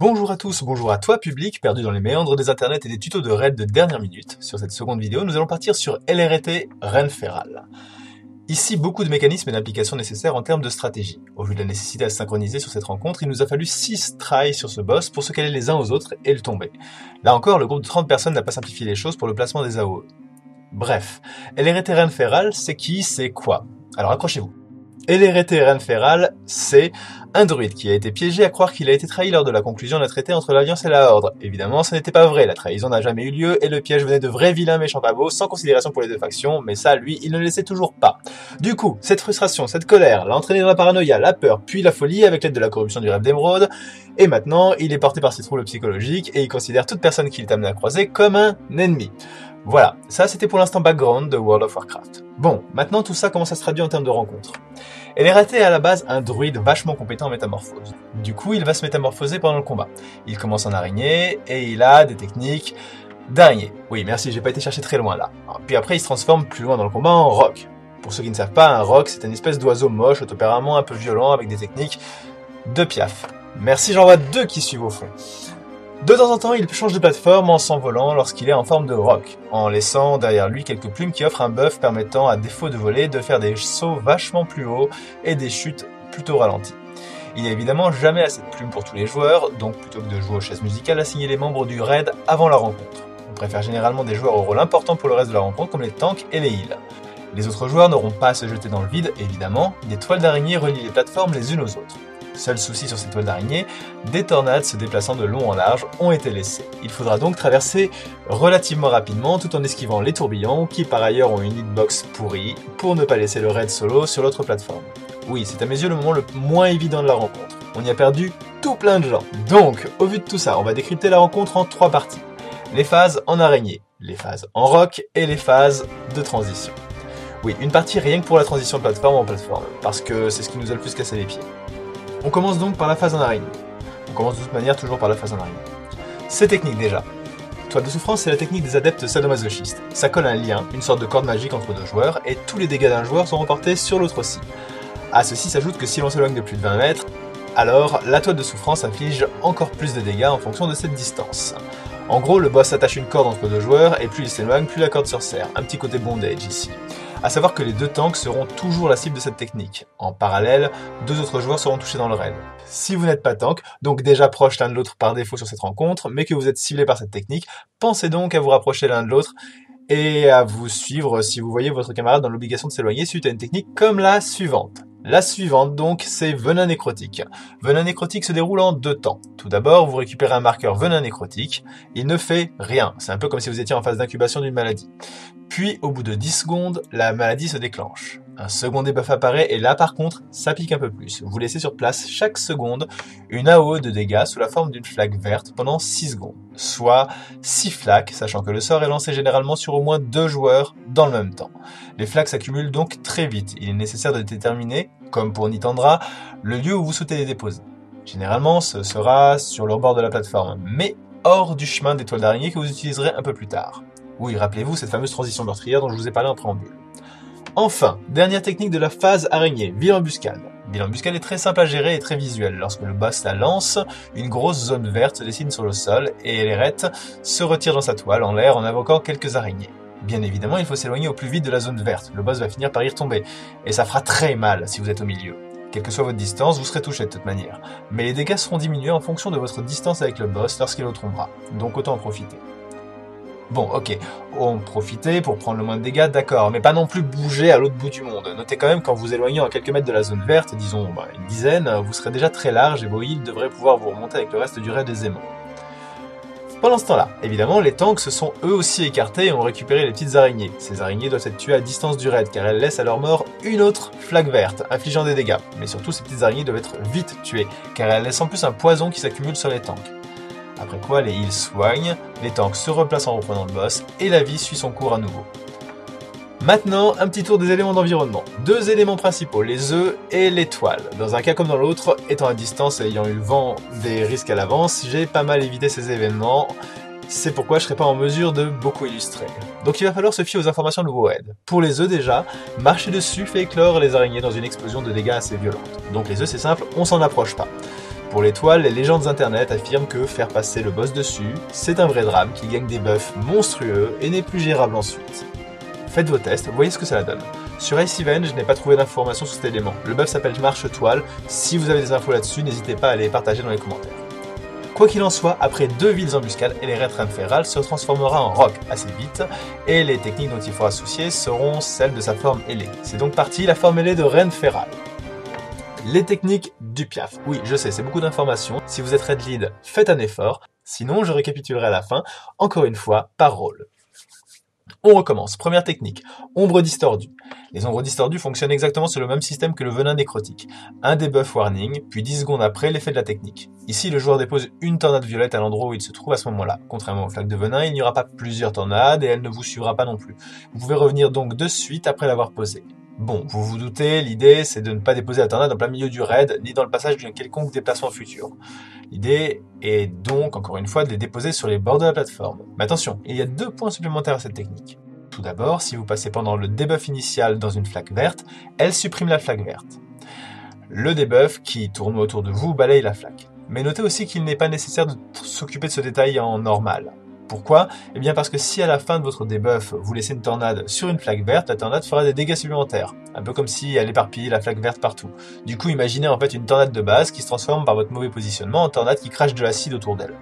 Bonjour à tous, bonjour à toi public, perdu dans les méandres des internets et des tutos de raid de dernière minute. Sur cette seconde vidéo, nous allons partir sur LRT Reine Feral. Ici, beaucoup de mécanismes et d'implications nécessaires en termes de stratégie. Au vu de la nécessité à se synchroniser sur cette rencontre, il nous a fallu 6 tries sur ce boss pour se caler les uns aux autres et le tomber. Là encore, le groupe de 30 personnes n'a pas simplifié les choses pour le placement des AOE. Bref, LRT Reine Feral, c'est qui, c'est quoi? Alors accrochez-vous. LRT Reine Feral, c'est un druide qui a été piégé à croire qu'il a été trahi lors de la conclusion d'un traité entre l'Alliance et la Horde. Évidemment, ce n'était pas vrai, la trahison n'a jamais eu lieu et le piège venait de vrais vilains méchants pavots sans considération pour les deux factions, mais ça, lui, il ne le laissait toujours pas. Du coup, cette frustration, cette colère, l'a entraîné dans la paranoïa, la peur, puis la folie avec l'aide de la corruption du rêve d'émeraude, et maintenant, il est porté par ses troubles psychologiques et il considère toute personne qu'il est amené à croiser comme un ennemi. Voilà, ça c'était pour l'instant background de World of Warcraft. Bon, maintenant tout ça commence à se traduire en termes de rencontres. LRT est à la base un druide vachement compétent en métamorphose. Du coup, il va se métamorphoser pendant le combat. Il commence en araignée et il a des techniques d'araignée. Oui, merci, j'ai pas été chercher très loin là. Puis après, il se transforme plus loin dans le combat en roc. Pour ceux qui ne savent pas, un roc c'est une espèce d'oiseau moche, au tempérament un peu violent avec des techniques de piaf. Merci, j'en vois 2 qui suivent au fond. De temps en temps, il change de plateforme en s'envolant lorsqu'il est en forme de roc, en laissant derrière lui quelques plumes qui offrent un buff permettant, à défaut de voler, de faire des sauts vachement plus hauts et des chutes plutôt ralenties. Il n'y a évidemment jamais assez de plumes pour tous les joueurs, donc plutôt que de jouer aux chaises musicales, assignez les membres du raid avant la rencontre. On préfère généralement des joueurs au rôle important pour le reste de la rencontre, comme les tanks et les heals. Les autres joueurs n'auront pas à se jeter dans le vide, évidemment, des toiles d'araignée relient les plateformes les unes aux autres. Seul souci sur ces toiles d'araignée, des tornades se déplaçant de long en large ont été laissées. Il faudra donc traverser relativement rapidement tout en esquivant les tourbillons qui par ailleurs ont une hitbox pourrie pour ne pas laisser le raid solo sur l'autre plateforme. Oui, c'est à mes yeux le moment le moins évident de la rencontre. On y a perdu tout plein de gens. Donc, au vu de tout ça, on va décrypter la rencontre en 3 parties. Les phases en araignée, les phases en roc et les phases de transition. Oui, une partie rien que pour la transition de plateforme en plateforme, parce que c'est ce qui nous a le plus cassé les pieds. On commence donc par la phase en araignée. On commence de toute manière toujours par la phase en araignée. C'est technique déjà. Toile de souffrance, c'est la technique des adeptes sadomasochistes. Ça colle un lien, une sorte de corde magique entre 2 joueurs, et tous les dégâts d'un joueur sont reportés sur l'autre aussi. À ceci s'ajoute que si l'on s'éloigne de plus de 20 mètres, alors la toile de souffrance inflige encore plus de dégâts en fonction de cette distance. En gros, le boss attache une corde entre 2 joueurs, et plus il s'éloigne, plus la corde se resserre. Un petit côté bondage ici. A savoir que les 2 tanks seront toujours la cible de cette technique. En parallèle, 2 autres joueurs seront touchés dans le raid. Si vous n'êtes pas tank, donc déjà proche l'un de l'autre par défaut sur cette rencontre, mais que vous êtes ciblé par cette technique, pensez donc à vous rapprocher l'un de l'autre et à vous suivre si vous voyez votre camarade dans l'obligation de s'éloigner suite à une technique comme la suivante. La suivante donc, c'est venin nécrotique. Venin nécrotique se déroule en 2 temps. Tout d'abord, vous récupérez un marqueur venin nécrotique. Il ne fait rien. C'est un peu comme si vous étiez en phase d'incubation d'une maladie. Puis, au bout de 10 secondes, la maladie se déclenche. Un second debuff apparaît et là, par contre, ça pique un peu plus. Vous laissez sur place chaque seconde une AOE de dégâts sous la forme d'une flaque verte pendant 6 secondes. Soit 6 flaques, sachant que le sort est lancé généralement sur au moins 2 joueurs dans le même temps. Les flaques s'accumulent donc très vite. Il est nécessaire de déterminer, comme pour Nitandra, le lieu où vous souhaitez les déposer. Généralement, ce sera sur le bord de la plateforme, mais hors du chemin des toiles d'araignée que vous utiliserez un peu plus tard. Oui, rappelez-vous cette fameuse transition meurtrière dont je vous ai parlé en préambule. Enfin, dernière technique de la phase araignée, ville embuscade. Ville embuscade est très simple à gérer et très visuelle. Lorsque le boss la lance, une grosse zone verte se dessine sur le sol et LRT se retire dans sa toile en l'air en invoquant quelques araignées. Bien évidemment, il faut s'éloigner au plus vite de la zone verte, le boss va finir par y retomber, et ça fera très mal si vous êtes au milieu. Quelle que soit votre distance, vous serez touché de toute manière. Mais les dégâts seront diminués en fonction de votre distance avec le boss lorsqu'il retombera, donc autant en profiter. Bon, ok, on profiter pour prendre le moins de dégâts, d'accord, mais pas non plus bouger à l'autre bout du monde. Notez quand même qu'en vous éloignant à quelques mètres de la zone verte, disons une dizaine, vous serez déjà très large et vos heals devraient pouvoir vous remonter avec le reste du raid aisément. Pendant ce temps-là, évidemment, les tanks se sont eux aussi écartés et ont récupéré les petites araignées. Ces araignées doivent être tuées à distance du raid car elles laissent à leur mort une autre flaque verte, infligeant des dégâts. Mais surtout, ces petites araignées doivent être vite tuées car elles laissent en plus un poison qui s'accumule sur les tanks. Après quoi, les heals soignent, les tanks se replacent en reprenant le boss et la vie suit son cours à nouveau. Maintenant, un petit tour des éléments d'environnement. 2 éléments principaux, les œufs et l'étoile. Dans un cas comme dans l'autre, étant à distance et ayant eu le vent des risques à l'avance, j'ai pas mal évité ces événements. C'est pourquoi je serai pas en mesure de beaucoup illustrer. Donc il va falloir se fier aux informations de WoW-Aid. Pour les œufs déjà, marcher dessus fait éclore les araignées dans une explosion de dégâts assez violente. Donc les œufs c'est simple, on s'en approche pas. Pour l'étoile, les légendes internet affirment que faire passer le boss dessus, c'est un vrai drame qui gagne des buffs monstrueux et n'est plus gérable ensuite. Faites vos tests, voyez ce que ça donne. Sur Iceven, je n'ai pas trouvé d'informations sur cet élément. Le buff s'appelle marche-toile, si vous avez des infos là-dessus, n'hésitez pas à les partager dans les commentaires. Quoi qu'il en soit, après 2 villes embuscades, Eleret Renferral se transformera en roc assez vite, et les techniques dont il faut associer seront celles de sa forme ailée. C'est donc parti, la forme ailée de Renferral. Les techniques du Piaf. Oui, je sais, c'est beaucoup d'informations. Si vous êtes Red Lead, faites un effort. Sinon, je récapitulerai à la fin, encore une fois, par rôle. On recommence. Première technique, ombre distordue. Les ombres distordues fonctionnent exactement sur le même système que le venin nécrotique. Un debuff warning, puis 10 secondes après, l'effet de la technique. Ici, le joueur dépose une tornade violette à l'endroit où il se trouve à ce moment-là. Contrairement aux flaques de venin, il n'y aura pas plusieurs tornades et elle ne vous suivra pas non plus. Vous pouvez revenir donc de suite après l'avoir posée. Bon, vous vous doutez, l'idée c'est de ne pas déposer la tornade en plein milieu du raid, ni dans le passage d'un quelconque déplacement futur. L'idée est donc, encore une fois, de les déposer sur les bords de la plateforme. Mais attention, il y a 2 points supplémentaires à cette technique. Tout d'abord, si vous passez pendant le debuff initial dans une flaque verte, elle supprime la flaque verte. Le debuff qui tourne autour de vous balaye la flaque. Mais notez aussi qu'il n'est pas nécessaire de s'occuper de ce détail en normal. Pourquoi? Eh bien parce que si à la fin de votre debuff, vous laissez une tornade sur une flaque verte, la tornade fera des dégâts supplémentaires. Un peu comme si elle éparpillait la flaque verte partout. Du coup, imaginez en fait une tornade de base qui se transforme par votre mauvais positionnement en tornade qui crache de l'acide autour d'elle.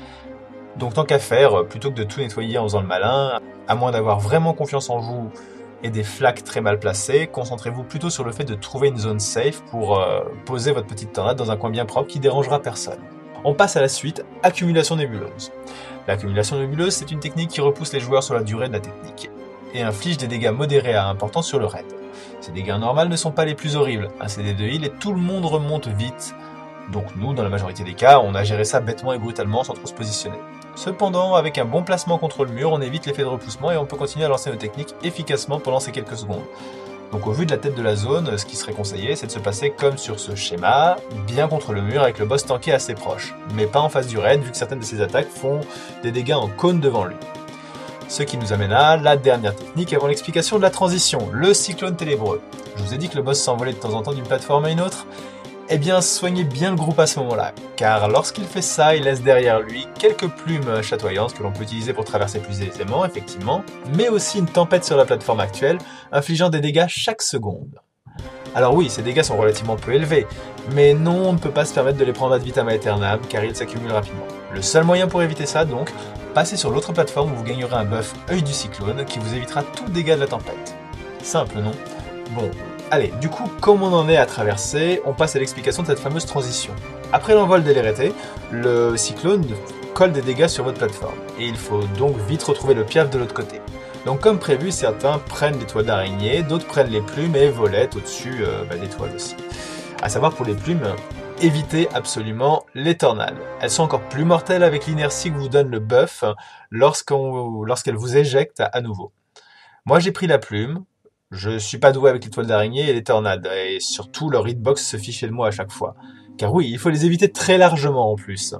Donc tant qu'à faire, plutôt que de tout nettoyer en faisant le malin, à moins d'avoir vraiment confiance en vous et des flaques très mal placées, concentrez-vous plutôt sur le fait de trouver une zone safe pour poser votre petite tornade dans un coin bien propre qui dérangera personne. On passe à la suite, accumulation nébuleuse. L'accumulation nébuleuse, c'est une technique qui repousse les joueurs sur la durée de la technique et inflige des dégâts modérés à importants sur le raid. Ces dégâts normaux ne sont pas les plus horribles, un CD de heal et tout le monde remonte vite. Donc nous, dans la majorité des cas, on a géré ça bêtement et brutalement sans trop se positionner. Cependant, avec un bon placement contre le mur, on évite l'effet de repoussement et on peut continuer à lancer nos techniques efficacement pendant ces quelques secondes. Donc au vu de la tête de la zone, ce qui serait conseillé, c'est de se placer comme sur ce schéma, bien contre le mur avec le boss tanké assez proche, mais pas en face du raid vu que certaines de ses attaques font des dégâts en cône devant lui. Ce qui nous amène à la dernière technique avant l'explication de la transition, le cyclone ténébreux. Je vous ai dit que le boss s'envolait de temps en temps d'une plateforme à une autre. Eh bien, soignez bien le groupe à ce moment-là, car lorsqu'il fait ça, il laisse derrière lui quelques plumes chatoyantes que l'on peut utiliser pour traverser plus aisément, effectivement, mais aussi une tempête sur la plateforme actuelle, infligeant des dégâts chaque seconde. Alors oui, ces dégâts sont relativement peu élevés, mais non, on ne peut pas se permettre de les prendre ad vitam aeternam, car ils s'accumulent rapidement. Le seul moyen pour éviter ça, donc, passez sur l'autre plateforme où vous gagnerez un buff œil du cyclone qui vous évitera tout dégât de la tempête. Simple, non? Bon. Allez, du coup, comme on en est à traverser, on passe à l'explication de cette fameuse transition. Après l'envol d'Eleret, le cyclone colle des dégâts sur votre plateforme, et il faut donc vite retrouver le Piaf de l'autre côté. Donc comme prévu, certains prennent les toiles d'araignée, d'autres prennent les plumes et volettent au-dessus des toiles aussi. À savoir pour les plumes, évitez absolument les tornades. Elles sont encore plus mortelles avec l'inertie que vous donne le buff lorsqu'elles vous éjectent à nouveau. Moi j'ai pris la plume. Je suis pas doué avec les toiles d'araignée et les tornades, et surtout leur hitbox se fichait de moi à chaque fois. Car oui, il faut les éviter très largement en plus.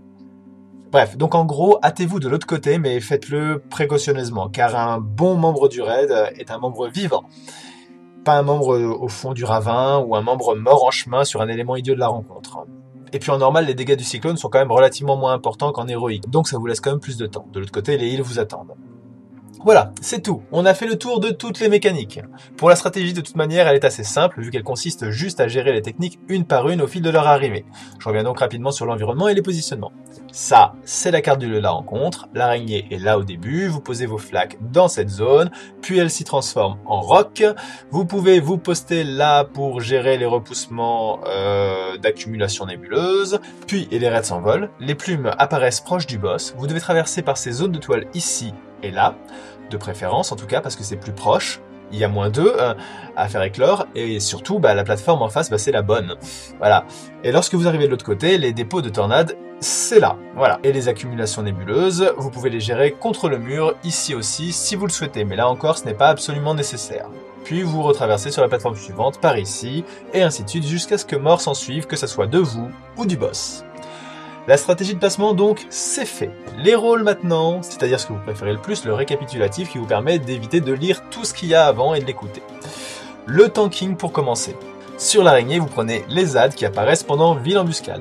Bref, donc en gros, hâtez-vous de l'autre côté, mais faites-le précautionneusement, car un bon membre du raid est un membre vivant. Pas un membre au fond du ravin, ou un membre mort en chemin sur un élément idiot de la rencontre. Et puis en normal, les dégâts du cyclone sont quand même relativement moins importants qu'en héroïque, donc ça vous laisse quand même plus de temps. De l'autre côté, les heals vous attendent. Voilà, c'est tout. On a fait le tour de toutes les mécaniques. Pour la stratégie, de toute manière, elle est assez simple, vu qu'elle consiste juste à gérer les techniques une par une au fil de leur arrivée. Je reviens donc rapidement sur l'environnement et les positionnements. Ça, c'est la carte du lieu de la rencontre. L'araignée est là au début, vous posez vos flaques dans cette zone, puis elle s'y transforme en roc. Vous pouvez vous poster là pour gérer les repoussements d'accumulation nébuleuse, puis les raids s'envolent. Les plumes apparaissent proches du boss. Vous devez traverser par ces zones de toile ici et là, de préférence en tout cas parce que c'est plus proche, il y a moins d'œufs à faire éclore, et surtout la plateforme en face c'est la bonne. Voilà. Et lorsque vous arrivez de l'autre côté, les dépôts de tornades, c'est là. Voilà. Et les accumulations nébuleuses, vous pouvez les gérer contre le mur, ici aussi, si vous le souhaitez, mais là encore ce n'est pas absolument nécessaire. Puis vous retraversez sur la plateforme suivante, par ici, et ainsi de suite, jusqu'à ce que mort s'en suive, que ce soit de vous ou du boss. La stratégie de placement donc, c'est fait. Les rôles maintenant, c'est-à-dire ce que vous préférez le plus, le récapitulatif qui vous permet d'éviter de lire tout ce qu'il y a avant et de l'écouter. Le tanking pour commencer. Sur l'araignée, vous prenez les ZAD qui apparaissent pendant ville embuscade.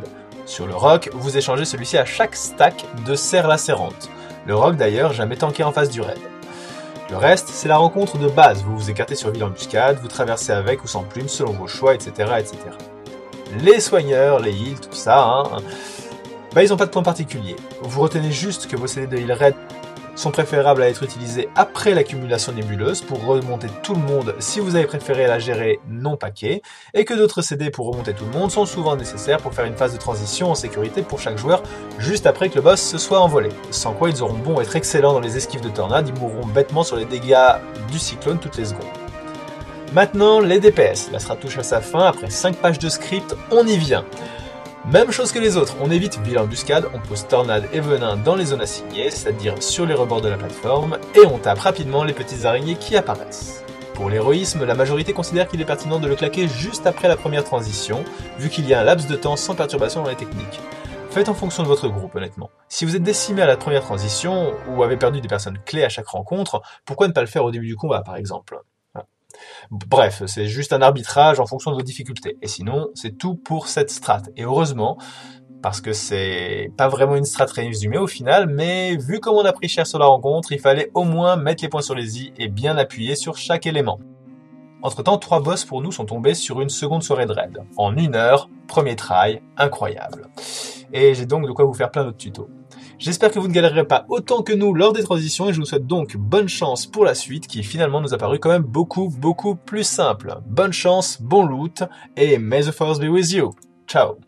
Sur le roc, vous échangez celui-ci à chaque stack de serre lacérante. Le roc d'ailleurs jamais tanké en face du raid. Le reste, c'est la rencontre de base, vous vous écartez sur ville embuscade, vous traversez avec ou sans plume selon vos choix, etc. etc. Les soigneurs, les heals, tout ça, ils n'ont pas de point particulier. Vous retenez juste que vos CD de heal raid sont préférables à être utilisés après l'accumulation nébuleuse pour remonter tout le monde si vous avez préféré la gérer non paquet, et que d'autres CD pour remonter tout le monde sont souvent nécessaires pour faire une phase de transition en sécurité pour chaque joueur juste après que le boss se soit envolé. Sans quoi ils auront beau être excellents dans les esquives de tornade, ils mourront bêtement sur les dégâts du cyclone toutes les secondes. Maintenant, les DPS. La strat touche à sa fin, après 5 pages de script, on y vient. Même chose que les autres, on évite ville embuscade, on pose tornade et venin dans les zones assignées, c'est-à-dire sur les rebords de la plateforme, et on tape rapidement les petites araignées qui apparaissent. Pour l'héroïsme, la majorité considère qu'il est pertinent de le claquer juste après la première transition, vu qu'il y a un laps de temps sans perturbation dans les techniques. Faites en fonction de votre groupe, honnêtement. Si vous êtes décimé à la première transition, ou avez perdu des personnes clés à chaque rencontre, pourquoi ne pas le faire au début du combat, par exemple ? Bref, c'est juste un arbitrage en fonction de vos difficultés. Et sinon, c'est tout pour cette strat. Et heureusement, parce que c'est pas vraiment une strat résumée au final, mais vu comme on a pris cher sur la rencontre, il fallait au moins mettre les points sur les i et bien appuyer sur chaque élément. Entre temps, 3 boss pour nous sont tombés sur une seconde soirée de raid. En 1 heure, premier try, incroyable. Et j'ai donc de quoi vous faire plein d'autres tutos. J'espère que vous ne galérerez pas autant que nous lors des transitions et je vous souhaite donc bonne chance pour la suite qui finalement nous a paru quand même beaucoup plus simple. Bonne chance, bon loot et may the force be with you. Ciao.